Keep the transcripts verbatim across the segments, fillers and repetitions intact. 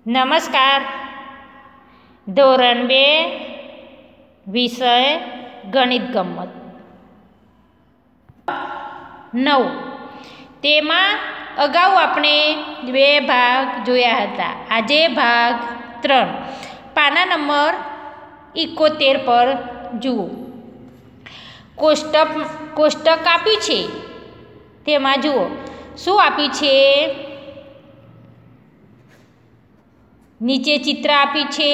નમસ્કાર. ધોરણ બે વિષય ગણિત ગમ્મત નવ. તેમાં અગાઉ આપણે બે ભાગ જોયા હતા. આજે ભાગ ત્રણ. પાના નંબર એકોતેર પર જુઓ. કોષ્ટક કોષ્ટક આપ્યું છે, તેમાં જુઓ શું આપ્યું છે. નીચે ચિત્ર આપી છે.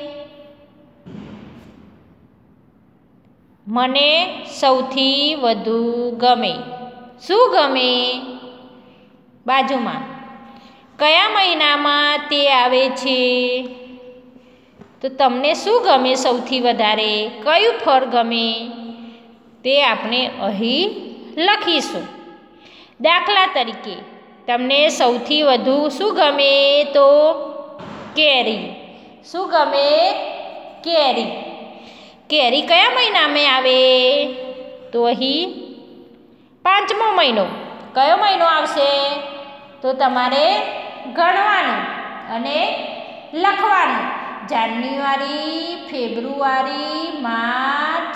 મને સૌથી વધુ ગમે. શું ગમે? બાજુમાં કયા મહિનામાં તે આવે છે? તો તમને શું ગમે સૌથી વધારે? કયું ફળ ગમે? તે આપણે અહીં લખીશું. દાખલા તરીકે તમને સૌથી વધુ શું ગમે? તો કેરી. શું ગમે? કેરી. કેરી કયા મહિનામાં આવે? તો અહીં પાંચમો મહિનો. કયો મહિનો આવશે? તો તમારે ગણવાનું અને લખવાનું. જાન્યુઆરી, ફેબ્રુઆરી, માર્ચ,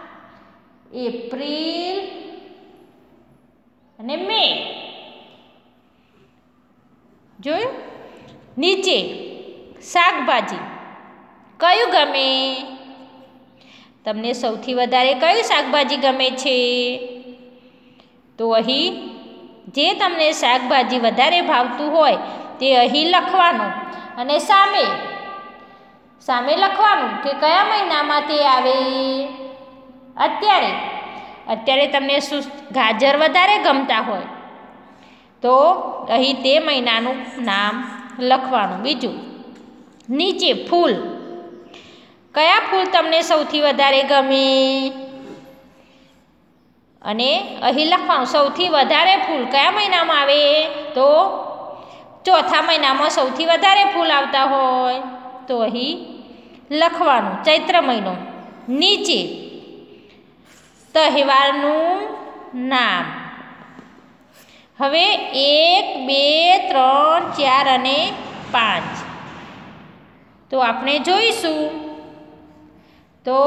એપ્રિલ અને મે. જોયું? નીચે શાકભાજી કયું ગમે? તમને સૌથી વધારે કયું શાકભાજી ગમે છે? તો અહીં જે તમને શાકભાજી વધારે ભાવતું હોય તે અહીં લખવાનું અને સામે સામે લખવાનું કે કયા મહિનામાં તે આવે. અત્યારે અત્યારે તમને શું ગાજર વધારે ગમતા હોય તો અહીં તે મહિનાનું નામ લખવાનું. બીજું નીચે ફૂલ. કયા ફૂલ તમને સૌથી વધારે ગમે? અને અહીં લખવાનું સૌથી વધારે ફૂલ કયા મહિનામાં આવે? તો ચોથા મહિનામાં સૌથી વધારે ફૂલ આવતા હોય તો અહીં લખવાનું ચૈત્ર મહિનો. નીચે તહેવારનું નામ. હવે એક, બે, ત્રણ, ચાર અને પાંચ તો આપણે જોઈશું. તો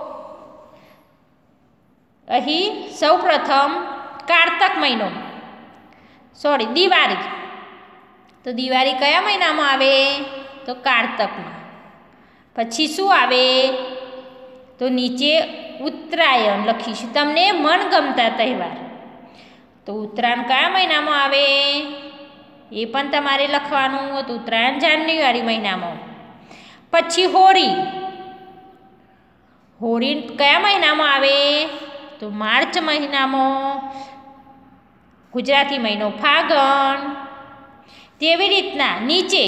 અહીં સૌ પ્રથમ કારતક મહિનો, સોરી દિવાળી. તો દિવાળી કયા મહિનામાં આવે? તો કારતકમાં. પછી શું આવે? તો નીચે ઉત્તરાયણ લખીશું. તમને મનગમતા તહેવાર. તો ઉત્તરાયણ કયા મહિનામાં આવે? એ પણ તમારે લખવાનું. તો ઉત્તરાયણ જાન્યુઆરી મહિનામાં. પછી હોળી. હોળી કયા મહિનામાં આવે? તો માર્ચ મહિનામાં. ગુજરાતી મહિનો ફાગણ. તેવી રીતના નીચે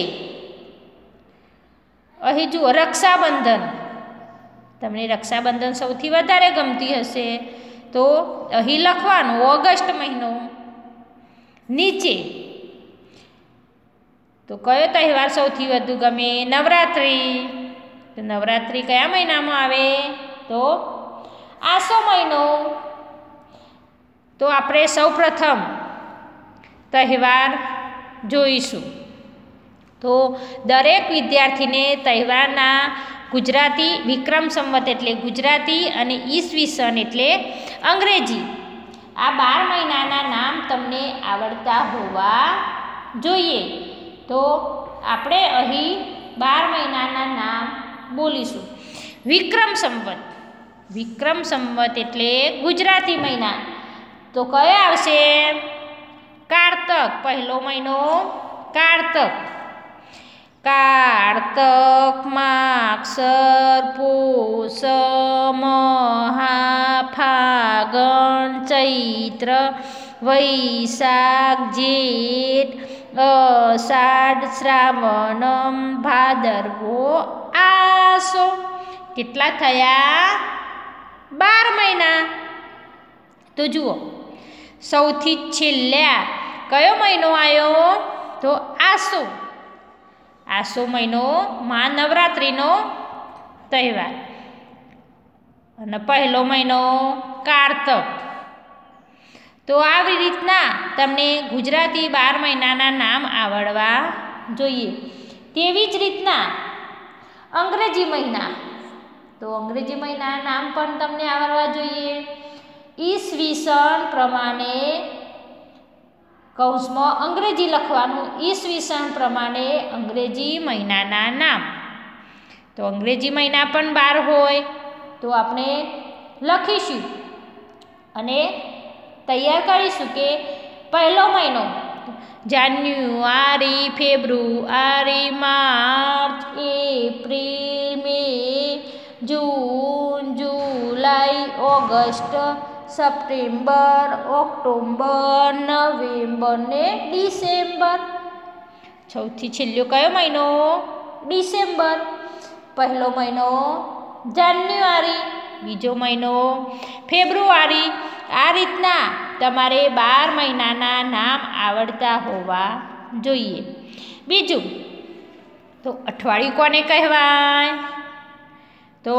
અહીં જુઓ રક્ષાબંધન. તમને રક્ષાબંધન સૌથી વધારે ગમતી હશે તો અહીં લખવાનું ઓગસ્ટ મહિનો. નીચે તો કયો તહેવાર સૌથી વધુ ગમે? નવરાત્રિ. તો નવરાત્રિ કયા મહિનામાં આવે? તો આસો મહિનો. તો આપણે સૌ પ્રથમ તહેવાર જોઈશું. તો દરેક વિદ્યાર્થીને તહેવારના ગુજરાતી વિક્રમ સંવત એટલે ગુજરાતી અને ઈસવીસન એટલે અંગ્રેજી આ બાર મહિનાના નામ તમને આવડતા હોવા જોઈએ. તો આપણે અહીં બાર મહિનાના નામ બોલીશું. વિક્રમ સંવત. વિક્રમ સંવત એટલે ગુજરાતી મહિના. તો કયો આવશે? કારતક. પહેલો મહિનો કારતક. કારતક, માગસર, પોષ, મહા, ફાગણ, ચૈત્ર, વૈશાખ, જેઠ, અષાઢ, શ્રાવણ, ભાદરવો, આસો. કેટલા થયા? બાર મહિના. તો જુઓ સૌથી છેલ્લા કયો મહિનો આવ્યો? તો આસો. આસો મહિનો માં નવરાત્રિનો તહેવાર. અને પહેલો મહિનો કારતક. તો આવી રીતના તમને ગુજરાતી બાર મહિનાના નામ આવડવા જોઈએ. તેવી જ રીતના અંગ્રેજી મહિના, તો અંગ્રેજી મહિના નામ પણ તમને આવડવા જોઈએ. ઈસવીસન પ્રમાણે કૌંસમાં અંગ્રેજી લખવાનું, ઈસવીસન પ્રમાણે અંગ્રેજી મહિનાના નામ. તો અંગ્રેજી મહિના પણ બાર હોય તો આપણે લખીશું અને તૈયાર કરીશું કે પહેલો મહિનો જાન્યુઆરી, ફેબ્રુઆરી, માર્ચ, એપ્રિલ, મે, જૂન, જુલાઈ, ઓગસ્ટ, સપ્ટેમ્બર, ઓક્ટોબર, નવેમ્બર ને ડિસેમ્બર. સૌથી છેલ્લો કયો મહિનો? ડિસેમ્બર. પહેલો મહિનો જાન્યુઆરી, બીજો મહિનો ફેબ્રુઆરી. આ રીતના તમારે બાર મહિનાના નામ આવડતા હોવા જોઈએ. બીજું તો અઠવાડિયું કોને કહેવાય? તો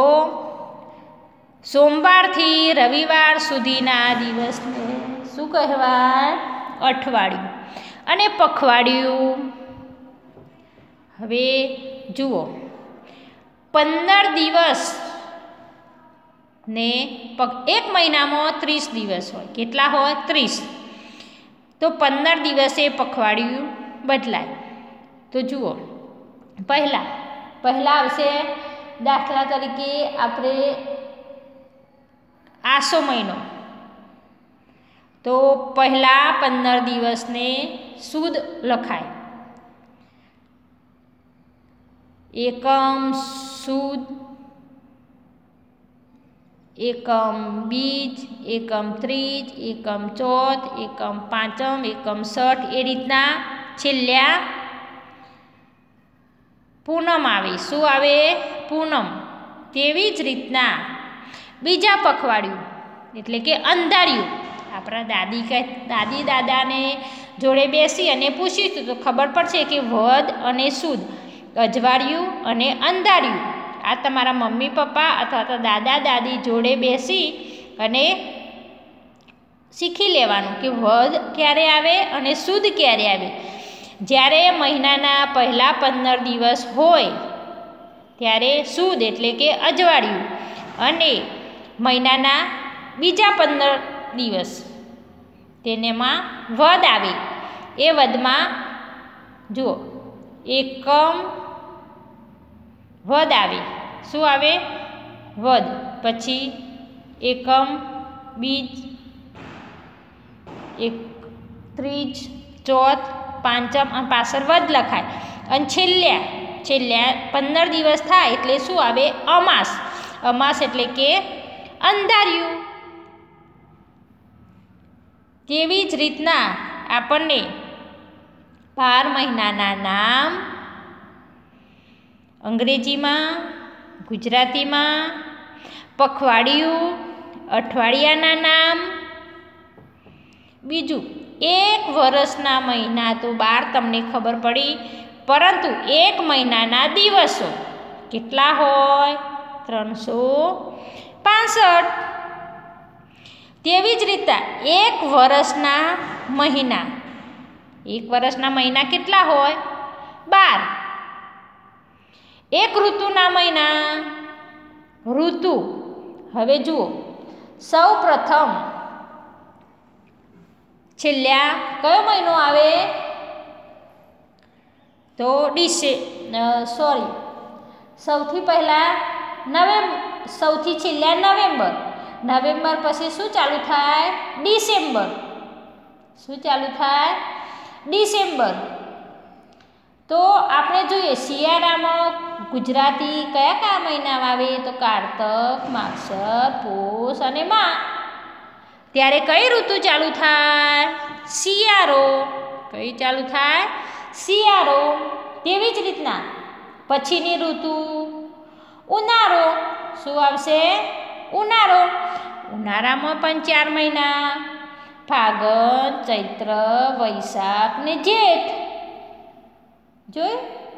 સોમવારથી રવિવાર સુધીના દિવસને શું કહેવાય? અઠવાડિયું. અને પખવાડિયું, હવે જુઓ, પંદર દિવસ ને એક મહિનામાં ત્રીસ દિવસ હોય. કેટલા હોય? ત્રીસ. તો પંદર દિવસે પખવાડિયું બદલાય. તો જુઓ, પહેલાં પહેલાં આવશે દાખલા તરીકે આપણે આસો મહિનો, તો પહેલાં પંદર દિવસને સુદ લખાય. એકમ સુદ, એકમ બીજ, એકમ ત્રીજ, એકમ ચોથ, એકમ પાંચમ, એકમ છઠ, એ રીતના છેલ્લા પૂનમ આવે. શું આવે? પૂનમ. તેવી જ રીતના બીજા પખવાડિયું એટલે કે અંધારિયું, આપણા દાદી કહે દાદી દાદાને જોડે બેસી અને પૂછીશું તો ખબર પડશે કે વદ અને સુદ, અજવાળિયું અને અંધારિયું. આ તમારા મમ્મી પપ્પા અથવા તો દાદા દાદી જોડે બેસી અને શીખી લેવાનું કે વદ ક્યારે આવે અને સુદ ક્યારે આવે. જ્યારે મહિનાના પહેલા પંદર દિવસ હોય ત્યારે સુદ એટલે કે અજવાળિયું, અને મહિનાના બીજા પંદર દિવસ તેનેમાં વદ આવે. એ વદમાં જુઓ, એકમ વદ આવે. શું આવે? વદ. પછી એકમ બીજ, એક ત્રીજ, ચોથ, પાંચમ અને પાછળ વદ લખાય. અને છેલ્લા છેલ્લા પંદર દિવસ થાય એટલે શું આવે? અમાસ. અમાસ એટલે કે અંધારિયું. તેવી જ રીતના આપણને બાર મહિનાના નામ અંગ્રેજીમાં, ગુજરાતીમાં, પખવાડિયું, અઠવાડિયાના નામ. બીજું, એક વર્ષના મહિના તો બાર તમને ખબર પડી, પરંતુ એક મહિનાના દિવસો કેટલા હોય? ત્રણસો પાંસઠ. તેવી જ રીતે એક વર્ષના મહિના, એક વર્ષના મહિના કેટલા હોય? બાર. એક ઋતુના મહિના, ઋતુ. હવે જુઓ, સૌ પ્રથમ છેલ્લા કયો મહિનો આવે? તો ડિસે સોરી સૌથી પહેલાં નવેમ્બર, સૌથી છેલ્લા નવેમ્બર. નવેમ્બર પછી શું ચાલુ થાય? ડિસેમ્બર. શું ચાલુ થાય? ડિસેમ્બર. તો આપણે જોઈએ શિયાળામાં ગુજરાતી કયા કયા મહિનામાં આવે? તો કારતક, માગસર, પોષ અને મા. ત્યારે કઈ ઋતુ ચાલુ થાય? શિયાળો. કઈ ચાલુ થાય? શિયાળો. તેવી જ રીતના પછીની ઋતુ ઉનાળો. શું આવશે? ઉનાળો. ઉનાળામાં પણ ચાર મહિના, ફાગણ, ચૈત્ર, વૈશાખ ને જેઠ. જોઈ?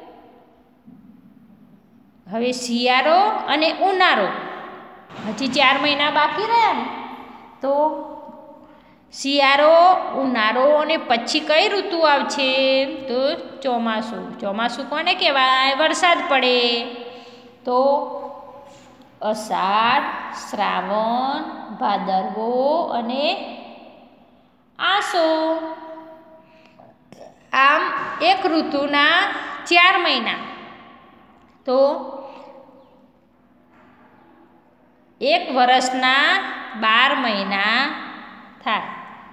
હવે શિયાળો અને ઉનાળો, હજી ચાર મહિના બાકી રહ્યા ને. તો શિયાળો, ઉનાળો અને પછી કઈ ઋતુ આવશે? તો ચોમાસું. ચોમાસું કોને કહેવાય? વરસાદ પડે. તો અષાઢ, શ્રાવણ, ભાદરવો અને આસો. આમ એક ઋતુના ચાર મહિના. તો એક વર્ષના બાર મહિના થાય.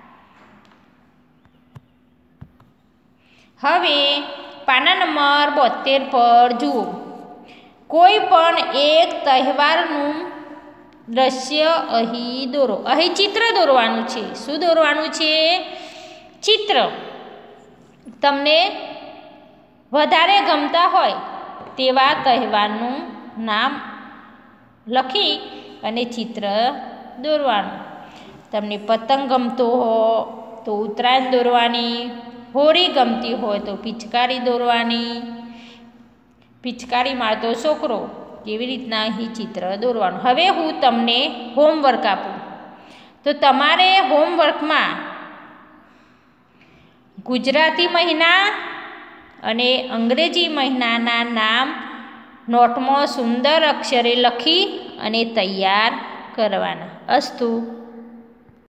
હવે પાના નંબર બોતેર પર જુઓ. કોઈ પણ એક તહેવારનું દ્રશ્ય અહીં દોરો. અહીં ચિત્ર દોરવાનું છે. શું દોરવાનું છે? ચિત્ર. તમને વધારે ગમતા હોય તેવા તહેવારનું નામ લખી અને ચિત્ર દોરવાનું. તમને પતંગ ગમતો હોય તો ઉત્તરાયણ દોરવાની. હોળી ગમતી હોય તો પિચકારી દોરવાની. પિચકારી મારતો છોકરો. કેવી રીતના અહીં ચિત્ર દોરવાનું. હવે હું તમને હોમવર્ક આપું. તો તમારે હોમવર્કમાં ગુજરાતી મહિના અને અંગ્રેજી મહિનાના નામ નોટમાં સુંદર અક્ષરે લખી અને તૈયાર કરવાના. અસ્તુ.